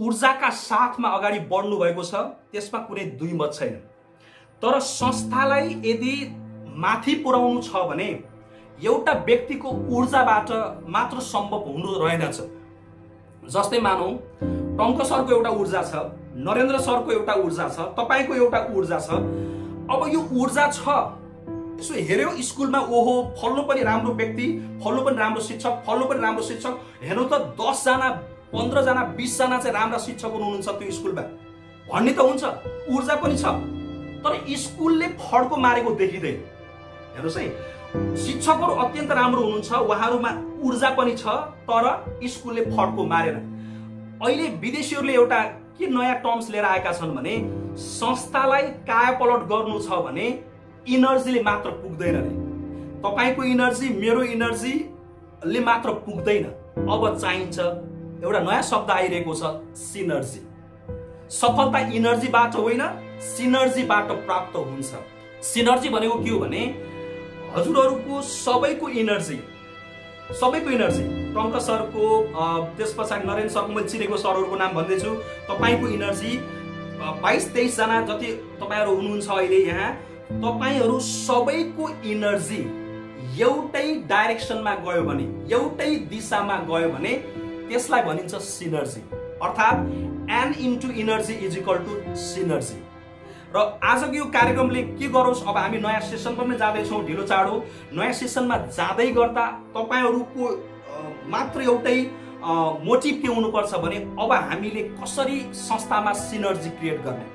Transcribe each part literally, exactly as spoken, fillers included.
ऊर्जाका साथमा अगाडि बढ्नु भएको छ, त्यसमा कुनै दुई मत छैन। तर संस्थालाई यदि माथि पुर्याउनु छ भने एउटा व्यक्तिको ऊर्जाबाट मात्र सम्भव हुनु रहेनछ। जस्तै मानौ टङ्क सरको एउटा ऊर्जा छ, नरेन्द्र सरको एउटा ऊर्जा छ, तपाईको एउटा ऊर्जा छ। अब यो ऊर्जा छ, यसो हेर्यो स्कुलमा, ओहो फल्नु पनि राम्रो व्यक्ति, फल्नु पनि राम्रो शिक्षक, फल्नु पनि राम्रो शिक्षक, हेर्नु त दस जना पन्ध्र जना बीस जना चाहिँ राम्रा शिक्षकहरू हुनुहुन्छ त्यो स्कुलमा भन्ने त हुन्छ, ऊर्जा पनि छ। तर स्कुलले फड्को मारेको देखिँदैन। हेर्नुहोस् है, शिक्षकहरू अत्यन्त राम्रो हुनुहुन्छ, उहाँहरूमा ऊर्जा पनि छ, तर स्कुलले फड्को मारेन। अहिले विदेशीहरूले एउटा के नयाँ टर्म्स लिएर आएका छन् भने संस्थालाई कायापलट गर्नु छ भने इनर्जीले मात्र पुग्दैन रे। तपाईको इनर्जी मेरो इनर्जीले मात्र पुग्दैन, अब चाहिन्छ एउटा नयाँ शब्द आइरहेको छ, सिनर्जी। सफलता इनर्जीबाट होइन, सिनर्जीबाट प्राप्त हुन्छ। सिनर्जी भनेको के हो भने हजुरहरूको सबैको इनर्जी, सबैको इनर्जी, टङ्क सरको, त्यस पछाडि नरेन्द्र सरको, मैले चिनेको सरहरूको नाम भन्दैछु, तपाईँको इनर्जी बाइस तेइस जना जति तपाईँहरू हुनुहुन्छ अहिले यहाँ, तपाईहरू सबैको इनर्जी एउटै डाइरेक्सनमा गयो भने, एउटै दिशामा गयो भने त्यसलाई भनिन्छ सिनर्जी। अर्थात् N into energy is equal to synergy. र आजको यो कार्यक्रमले के गरोस्, अब हामी नयाँ सेसन पनि जाँदैछौँ ढिलो चाँडो। नयाँ सेसनमा जाँदै गर्दा तपाईहरूको मात्र एउटै मोटिभ के हुनुपर्छ भने अब हामीले कसरी संस्थामा सिनर्जी क्रिएट गर्ने।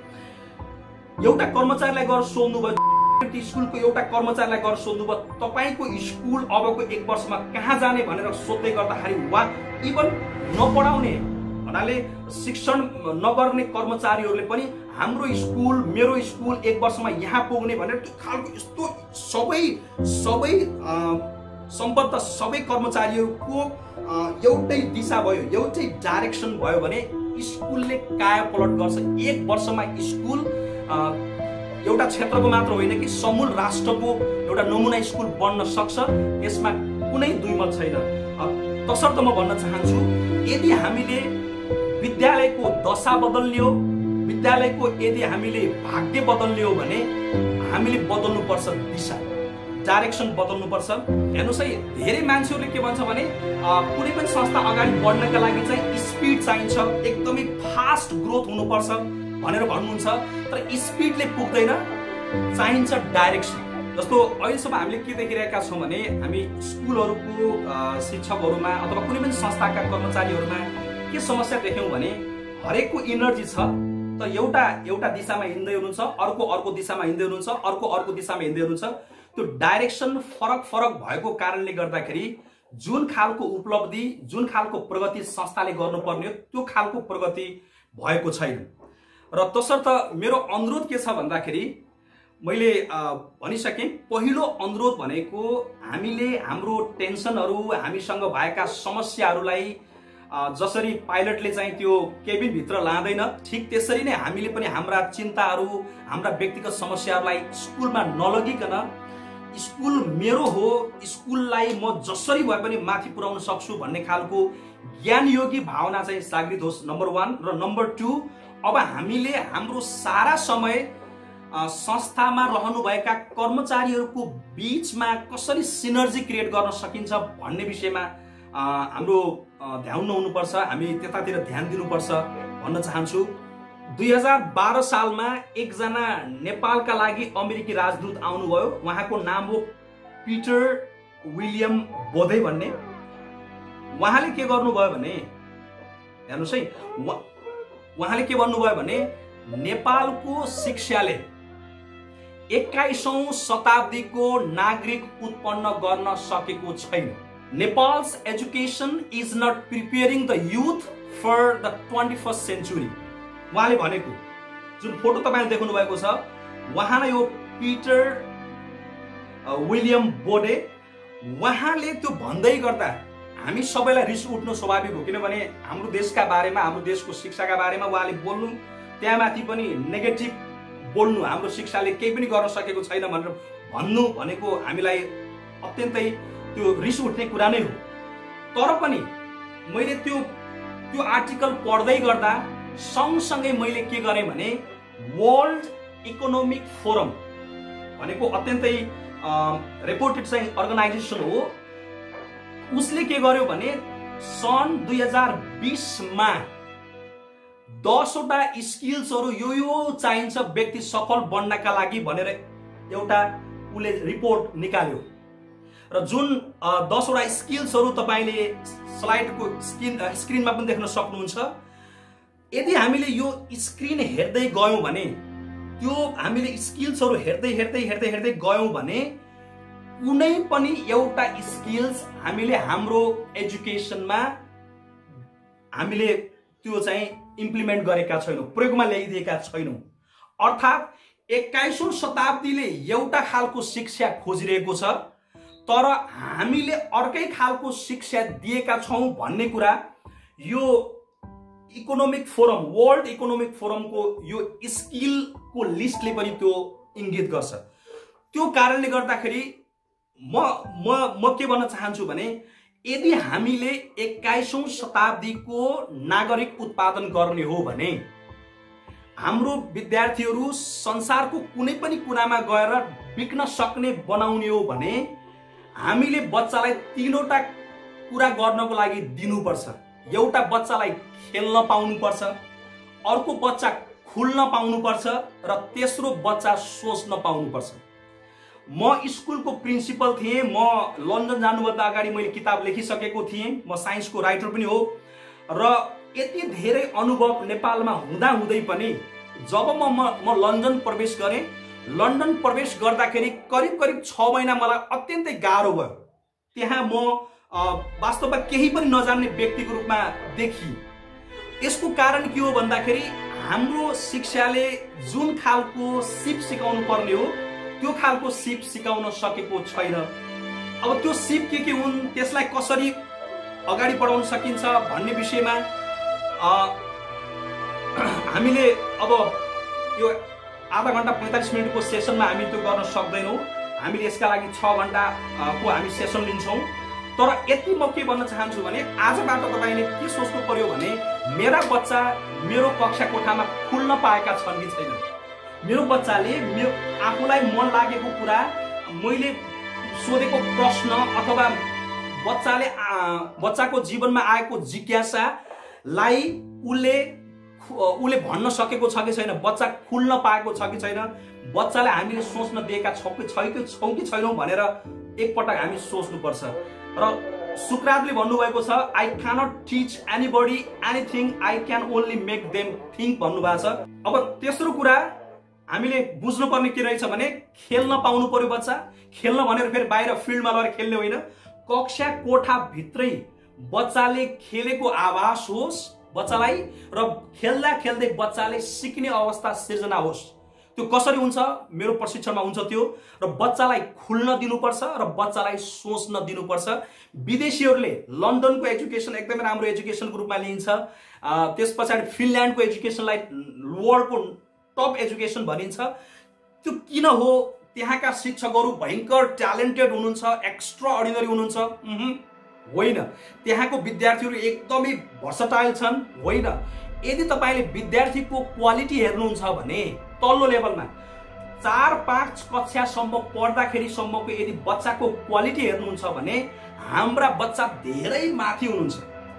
एउटा कर्मचारीलाई गएर सोध्नुभयो, स्कुलको एउटा कर्मचारीलाई गएर सोध्नुभयो तपाईको स्कुल अबको एक वर्षमा कहाँ जाने भनेर सोध्दै गर्दाखेरि वा इभन नपढाउने भन्नाले शिक्षण नगर्ने कर्मचारीहरूले पनि हाम्रो स्कुल, मेरो स्कुल एक वर्षमा यहाँ पुग्ने भनेर त्यो खालको यस्तो सबै सबै सम्बद्ध सबै कर्मचारीहरूको एउटै दिशा भयो, एउटै डाइरेक्सन भयो भने स्कुलले कायापलट गर्छ। एक वर्षमा स्कुल एउटा क्षेत्रको मात्र होइन कि समूल राष्ट्रको एउटा नमुना स्कुल बन्न सक्छ, यसमा कुनै दुई मत छैन। तसर्थ म भन्न चाहन्छु, यदि हामीले विद्यालयको दशा बदल्ने हो, विद्यालयको यदि हामीले भाग्य बदल्ने हो भने हामीले बदल्नुपर्छ दिशा, डाइरेक्सन बदल्नुपर्छ। हेर्नुहोस् है, धेरै मान्छेहरूले के भन्छ भने कुनै पनि संस्था अगाडि बढ्नका लागि चाहिँ स्पिड चाहिन्छ, एकदमै फास्ट ग्रोथ हुनुपर्छ भनेर भन्नुहुन्छ। तर स्पिडले पुग्दैन, चाहिन्छ डाइरेक्सन। जस्तो अहिलेसम्म हामीले के देखिरहेका छौँ भने हामी स्कुलहरूको शिक्षकहरूमा अथवा कुनै पनि संस्थाका कर्मचारीहरूमा के समस्या देख्यौँ भने हरेकको इनर्जी छ, तर एउटा एउटा दिशामा हिँड्दै हुनुहुन्छ, अर्को अर्को दिशामा हिँड्दै हुनुहुन्छ, अर्को अर्को दिशामा हिँड्दै हुनुहुन्छ। त्यो डाइरेक्सन फरक फरक भएको कारणले गर्दाखेरि जुन खालको उपलब्धि, जुन खालको प्रगति संस्थाले गर्नुपर्ने हो त्यो खालको प्रगति भएको छैन। र तसर्थ मेरो अनुरोध के छ भन्दाखेरि मैले भनिसकेँ, पहिलो अनुरोध भनेको हामीले हाम्रो टेन्सनहरू, हामीसँग भएका समस्याहरूलाई जसरी पाइलटले चाहिँ त्यो केबिनभित्र लाँदैन, ठिक त्यसरी नै हामीले पनि हाम्रा चिन्ताहरू, हाम्रा व्यक्तिगत समस्याहरूलाई स्कुलमा नलगिकन स्कुल मेरो हो, स्कुललाई म जसरी भए पनि माथि पुर्याउन सक्छु भन्ने खालको ज्ञानयोगी भावना चाहिँ जागृत होस्, नम्बर वान। र नम्बर टू, अब हामीले हाम्रो सारा समय संस्थामा रहनुभएका कर्मचारीहरूको बीचमा कसरी सिनर्जी क्रिएट गर्न सकिन्छ भन्ने विषयमा हाम्रो ध्यान हुनुपर्छ, हामी त्यतातिर ध्यान दिनुपर्छ भन्न चाहन्छु। दुई हजार बाह्र सालमा एकजना नेपालका लागि अमेरिकी राजदूत आउनुभयो, उहाँको नाम हो पिटर विलियम बोधे भन्ने। उहाँले के गर्नुभयो भने हेर्नुहोस् है, उहाँले के भन्नुभयो भने नेपालको शिक्षाले एक्काइसौं शताब्दीको नागरिक उत्पन्न गर्न सकेको छैन। Nepal's education is not preparing the youth for the twenty-first century. उहाँले भनेको जुन फोटो तपाईले देख्नु भएको छ, उहाँ यो पिटर विलियम बोडे, उहाँले त्यो भन्दै गर्दा हामी सबैलाई रिस उठ्नु स्वाभाविक हो, किनभने हाम्रो देशका बारेमा, हाम्रो देशको शिक्षाका बारेमा उहाँले बोल्नु, त्यहाँमाथि पनि नेगेटिभ बोल्नु, हाम्रो शिक्षाले केही पनि गर्न सकेको छैन भनेर भन्नु भनेको हामीलाई अत्यन्तै त्यो रिस उठ्ने कुरा नै हो। तर पनि मैले त्यो त्यो आर्टिकल पढ्दै गर्दा सँगसँगै मैले के गरेँ भने वर्ल्ड इकोनोमिक फोरम भनेको अत्यन्तै रेपुटेड चाहिँ अर्गनाइजेसन हो, उसले के गर्यो भने सन् दुई हजार बीसमा दसवटा स्किल्सहरू यो यो चाहिन्छ व्यक्ति सफल बन्नका लागि भनेर एउटा उसले रिपोर्ट निकाल्यो। र जुन दसवटा स्किल्सहरू तपाईँले स्लाइडको स्क्रिन स्क्रिनमा पनि देख्न सक्नुहुन्छ। यदि हामीले यो स्क्रिन हेर्दै गयौँ भने त्यो हामीले स्किल्सहरू हेर्दै हेर्दै हेर्दै हेर्दै गयौँ भने कुनै पनि एउटा स्किल्स हामीले हाम्रो एजुकेसनमा हामीले त्यो चाहिँ इम्प्लिमेन्ट गरेका छैनौँ, प्रयोगमा ल्याइदिएका छैनौँ। अर्थात् एक्काइसौँ शताब्दीले एउटा खालको शिक्षा खोजिरहेको छ, तर हामीले अर्कै खालको शिक्षा दिएका छौँ भन्ने कुरा यो इकोनोमिक फोरम वर्ल्ड इकोनोमिक फोरमको यो स्किलको लिस्टले पनि त्यो इङ्गित गर्छ। त्यो कारणले गर्दाखेरि म म म के भन्न चाहन्छु भने यदि हामीले एक्काइसौँ शताब्दीको नागरिक उत्पादन गर्ने हो भने हाम्रो विद्यार्थीहरू संसारको कुनै पनि कुनामा गएर बिक्न सक्ने बनाउने हो भने हामीले बच्चालाई तीनवटा कुरा गर्नको लागि दिनुपर्छ। एउटा बच्चालाई खेल्न पाउनुपर्छ, अर्को बच्चा खुल्न पाउनुपर्छ र तेस्रो बच्चा सोच्न पाउनुपर्छ। म स्कुलको प्रिन्सिपल थिएँ, म लन्डन जानुभन्दा अगाडि मैले किताब लेखिसकेको थिएँ, म साइन्सको राइटर पनि हो र यति धेरै अनुभव नेपालमा हुँदा हुँदै पनि जब म म लन्डन प्रवेश गरेँ, लन्डन प्रवेश गर्दाखेरि करिब करिब छ महिना मलाई अत्यन्तै गाह्रो भयो। त्यहाँ म वास्तवमा केही पनि नजान्ने व्यक्तिको रूपमा देखिए। यसको कारण के हो भन्दाखेरि हाम्रो शिक्षाले जुन खालको सिप सिकाउनु पर्ने हो त्यो खालको सिप सिकाउन सकेको छैन। अब त्यो सिप के के हुन्, त्यसलाई कसरी अगाडि बढाउन सकिन्छ भन्ने विषयमा हामीले अब यो आधा घन्टा पैँतालिस मिनटको सेसनमा हामी त्यो गर्न सक्दैनौँ। हामीले यसका लागि छ घन्टाको हामी सेसन लिन्छौँ। तर यति म के भन्न चाहन्छु भने आजबाट तपाईँले के सोच्नु पर्यो भने मेरा बच्चा मेरो कक्षा कोठामा खुल्न पाएका छन् कि छैन, मेरो बच्चाले मेरो आफूलाई मन लागेको कुरा, मैले सोधेको प्रश्न अथवा बच्चाले बच्चाको जीवनमा आएको जिज्ञासालाई उसले उसले भन्न सकेको छ कि छैन, बच्चा खुल्न पाएको छ कि छैन, बच्चाले हामीले सोच्न दिएका छौँ कि छौँ कि छैनौँ भनेर एकपटक हामी सोच्नुपर्छ। र सुक्रातले भन्नुभएको छ I cannot teach anybody anything, I can only make them think भन्नुभएको छ। अब तेस्रो कुरा हामीले बुझ्नुपर्ने के रहेछ भने खेल्न पाउनु पर्यो बच्चा। खेल्न भनेर फेरि बाहिर फिल्डमा लगेर खेल्ने होइन, कक्षा कोठा भित्रै बच्चाले खेलेको आभास होस् बच्चालाई र खेल्दा खेल्दै बच्चाले सिक्ने अवस्था सिर्जना होस्। त्यो कसरी हुन्छ? मेरो प्रशिक्षणमा हुन्छ त्यो। र बच्चालाई खुल्न दिनुपर्छ र बच्चालाई सोच्न दिनुपर्छ। विदेशीहरूले लन्डनको एजुकेसन एकदमै राम्रो एजुकेसनको रूपमा लिइन्छ, त्यस पछाडि फिनल्यान्डको एजुकेसनलाई वर्ल्डको टप एजुकेसन भनिन्छ। त्यो किन हो? त्यहाँका शिक्षकहरू भयङ्कर ट्यालेन्टेड हुनुहुन्छ, एक्स्ट्रा अर्डिनरी हुनुहुन्छ? होइन। त्यहाँको विद्यार्थीहरू एकदमै भर्सटाइल छन्? होइन। यदि तपाईँले विद्यार्थीको क्वालिटी हेर्नुहुन्छ भने तल्लो लेभलमा चार पाँच कक्षासम्म पढ्दाखेरिसम्मको यदि बच्चाको क्वालिटी हेर्नुहुन्छ भने हाम्रा बच्चा धेरै माथि हुनुहुन्छ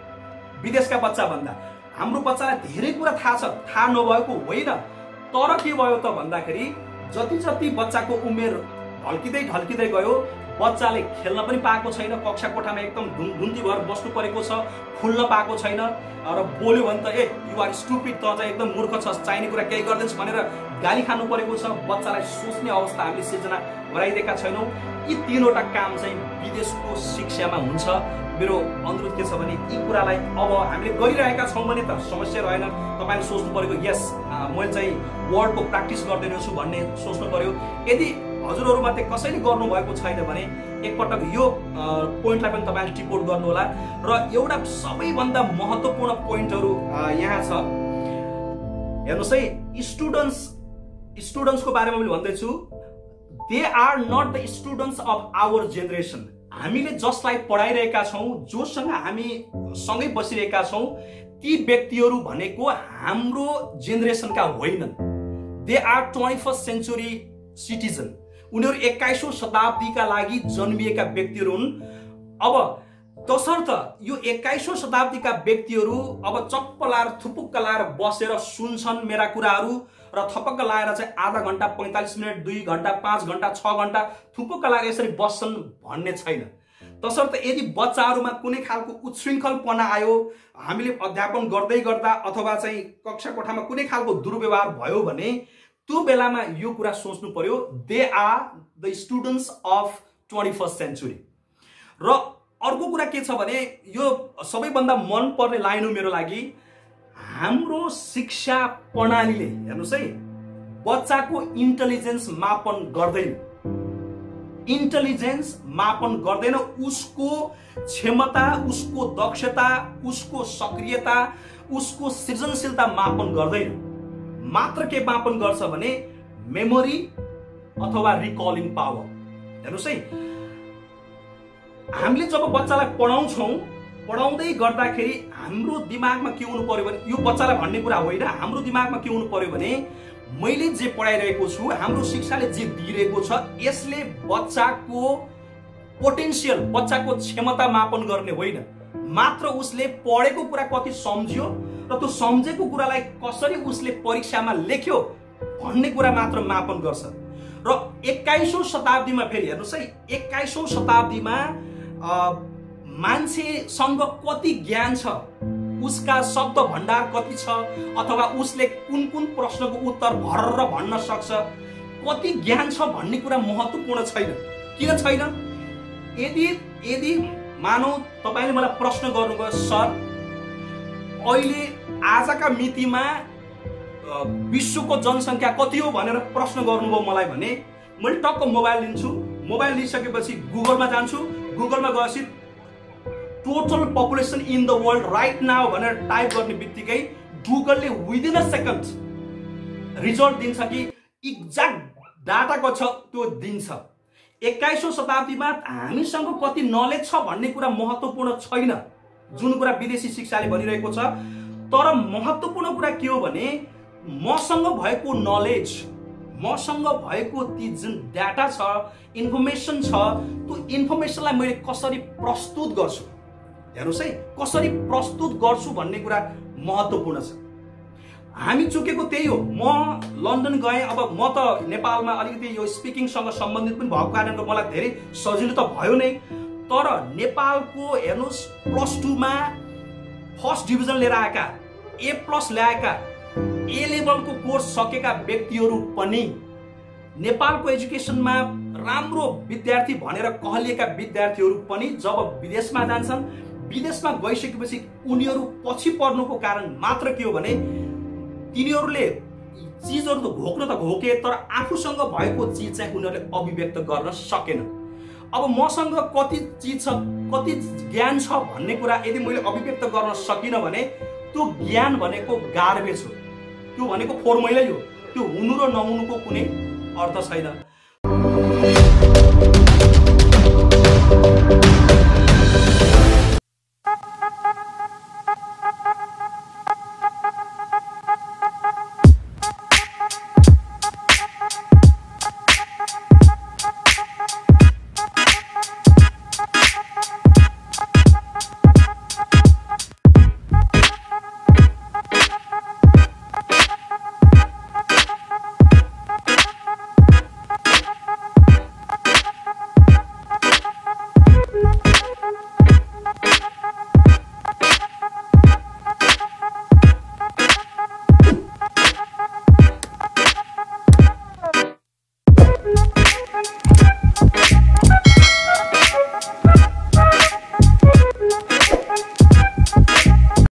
विदेशका बच्चा भन्दा। हाम्रो बच्चालाई धेरै कुरा थाहा छ, थाहा नभएको होइन। तर के भयो त भन्दाखेरि जति जति बच्चाको उमेर ढल्किँदै ढल्किँदै गयो, बच्चाले खेल्न पनि पाएको छैन, कक्षा कोठामा एकदम धुन्दी भएर बस्नु परेको छ, खुल्न पाएको छैन र बोल्यो भने त ए यु आर स्टुपिड, त चाहिँ एकदम मूर्ख छस्, चाहिने कुरा केही गर्दैछ भनेर गाली खानु परेको छ। बच्चालाई सोच्ने अवस्था हामीले सिर्जना गराइदिएका छैनौँ। यी तीनवटा काम चाहिँ विदेशको शिक्षामा हुन्छ। मेरो अनुरोध के छ भने यी कुरालाई अब हामीले गरिरहेका छौँ भने त समस्या रहेन। तपाईँले सोच्नु परेको यस मैले चाहिँ वर्डको प्र्याक्टिस गर्दैन छु भन्ने सोच्नु पर्यो। यदि हजुरहरूमध्ये कसैले गर्नुभएको छैन भने एकपटक यो पोइन्टलाई पनि तपाईँले टिपोट गर्नुहोला। र एउटा सबैभन्दा महत्त्वपूर्ण पोइन्टहरू यहाँ छ, हेर्नुहोस् है। स्टुडेन्ट्स स्टुडेन्ट्सको बारेमा मैले भन्दैछु, they are not the students of our generation. हामीले जसलाई पढाइरहेका छौँ, जोसँग हामी सँगै बसिरहेका छौँ, ती व्यक्तिहरू भनेको हाम्रो जेनेरेसनका होइनन्। They are twenty first century citizen. उनीहरू एक्काइसौँ शताब्दीका लागि जन्मिएका व्यक्तिहरू हुन्। अब तसर्थ यो एक्काइसौँ शताब्दीका व्यक्तिहरू अब चप्प लाएर थुपुक्क लाएर बसेर सुन्छन् मेरा कुराहरू र थपक्क लाएर चाहिँ आधा घण्टा पैँतालिस मिनट दुई घण्टा पाँच घण्टा छ घण्टा थुपुक्क लाएर यसरी बस्छन् भन्ने छैन। तसर्थ यदि बच्चाहरूमा कुनै खालको उच्छृङ्खलपना आयो, हामीले अध्यापन गर्दै गर्दा अथवा चाहिँ कक्षा कोठामा कुनै खालको दुर्व्यवहार भयो भने त्यो बेलामा यो कुरा सोच्नु पर्यो, they are the students of twenty first century. र अर्को कुरा के छ भने यो सबैभन्दा मन पर्ने लाइन हो मेरो लागि, हाम्रो शिक्षा प्रणालीले हेर्नुहोस् है बच्चाको इन्टेलिजेन्स मापन गर्दैन। इन्टेलिजेन्स मापन गर्दैन, उसको क्षमता, उसको दक्षता, उसको सक्रियता, उसको सृजनशीलता मापन गर्दैन। मात्र के मापन गर्छ भने मेमोरी अथवा रिकलिङ पावर। हेर्नुहोस् है हामीले जब बच्चालाई पढाउँछौँ, पढाउँदै गर्दाखेरि हाम्रो दिमागमा के हुनु पर्यो भने, यो बच्चालाई भन्ने कुरा होइन, हाम्रो दिमागमा के हुनु पर्यो भने मैले जे पढाइरहेको छु, हाम्रो शिक्षाले जे दिइरहेको छ, यसले बच्चाको पोटेन्सियल, बच्चाको क्षमता मापन गर्ने होइन, मात्र उसले पढेको कुरा कति सम्झ्यो र त्यो सम्झेको कुरालाई कसरी उसले परीक्षामा लेख्यो भन्ने कुरा मात्र मापन गर्छ। र एक्काइसौँ शताब्दीमा फेरि हेर्नुहोस् है, एक्काइसौँ शताब्दीमा मान्छेसँग कति ज्ञान छ, उसका शब्द भण्डार कति छ, अथवा उसले कुन कुन प्रश्नको उत्तर भर्र भन्न सक्छ, कति ज्ञान छ भन्ने कुरा महत्त्वपूर्ण छैन। किन छैन? यदि यदि मानौ तपाईले मलाई प्रश्न गर्नुभयो, सर अहिले आजका मितिमा विश्वको जनसङ्ख्या कति हो भनेर प्रश्न गर्नुभयो मलाई भने मैले टक्क मोबाइल लिन्छु, मोबाइल लिइसकेपछि गुगलमा जान्छु, गुगलमा गएपछि total population in the world right now भनेर टाइप गर्ने बित्तिकै गुगलले विदिन अ सेकेन्ड रिजल्ट दिन्छ कि एक्ज्याक्ट डाटाको छ त्यो दिन्छ। एक्काइसौँ शताब्दीमा हामीसँग कति नलेज छ भन्ने कुरा महत्त्वपूर्ण छैन, जुन कुरा विदेशी शिक्षाले भनिरहेको छ। तर महत्त्वपूर्ण कुरा के हो भने मसँग भएको नलेज, मसँग भएको ती जुन डाटा छ, इन्फर्मेसन छ, त्यो इन्फर्मेसनलाई मैले कसरी प्रस्तुत गर्छु, हेर्नुहोस् है, कसरी प्रस्तुत गर्छु भन्ने कुरा महत्त्वपूर्ण छ। हामी चुकेको त्यही हो। म लन्डन गएँ, अब म त नेपालमा अलिकति यो स्पिकिङसँग सम्बन्धित पनि भएको कारणले मलाई धेरै सजिलो त भयो नै, तर नेपालको हेर्नुहोस् प्लस टूमा फर्स्ट डिभिजन लिएर आएका, ए प्लस ल्याएका, ए लेभलको कोर्स सकेका व्यक्तिहरू पनि, नेपालको एजुकेसनमा राम्रो विद्यार्थी भनेर कहलिएका विद्यार्थीहरू पनि जब विदेशमा जान्छन्, विदेशमा गइसकेपछि उनीहरू पछि पर्नुको कारण मात्र के हो भने तिनीहरूले चिजहरू त घोक्न त घोके, तर आफूसँग भएको चिज चाहिँ उनीहरूले अभिव्यक्त गर्न सकेन। अब मसँग कति चिज छ, कति ज्ञान छ भन्ने कुरा यदि मैले अभिव्यक्त गर्न सकिनँ भने त्यो ज्ञान भनेको गार्बेज हो, त्यो भनेको फोर्मैलै हो, त्यो हुनु र नहुनुको कुनै अर्थ छैन।